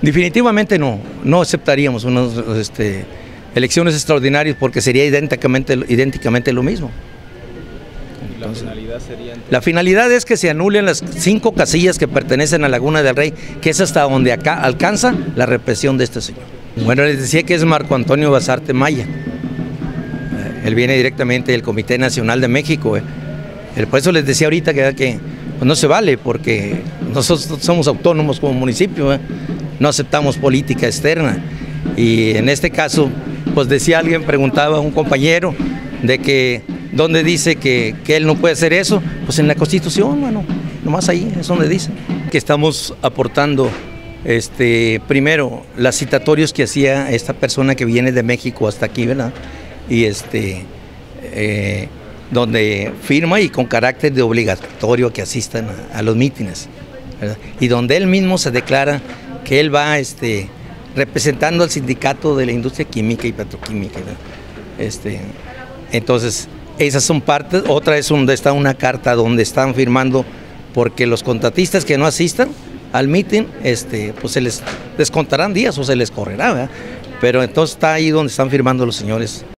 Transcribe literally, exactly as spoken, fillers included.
Definitivamente no, no aceptaríamos unas este, elecciones extraordinarias porque sería idénticamente, idénticamente lo mismo. Entonces, ¿la finalidad sería entonces? La finalidad es que se anulen las cinco casillas que pertenecen a Laguna del Rey, que es hasta donde acá alcanza la represión de este señor. Bueno, les decía que es Marco Antonio Basarte Maya. Él viene directamente del Comité Nacional de México. Eh. Por eso les decía ahorita que, que pues no se vale, porque nosotros somos autónomos como municipio, eh. no aceptamos política externa. Y en este caso, pues decía alguien, preguntaba a un compañero, de que ¿dónde dice que, que él no puede hacer eso? Pues en la Constitución, bueno, nomás ahí es donde dice. Que estamos aportando, este, primero, los citatorios que hacía esta persona que viene de México hasta aquí, ¿verdad? Y este, eh, donde firma y con carácter de obligatorio que asistan a, a los mítines, ¿verdad? Y donde él mismo se declara que él va este, representando al sindicato de la industria química y petroquímica, ¿verdad? Este, entonces, esas son partes. Otra es donde está una carta donde están firmando porque los contratistas que no asistan al mitin, este, pues se les descontarán días o se les correrá, ¿verdad? Pero entonces está ahí donde están firmando los señores.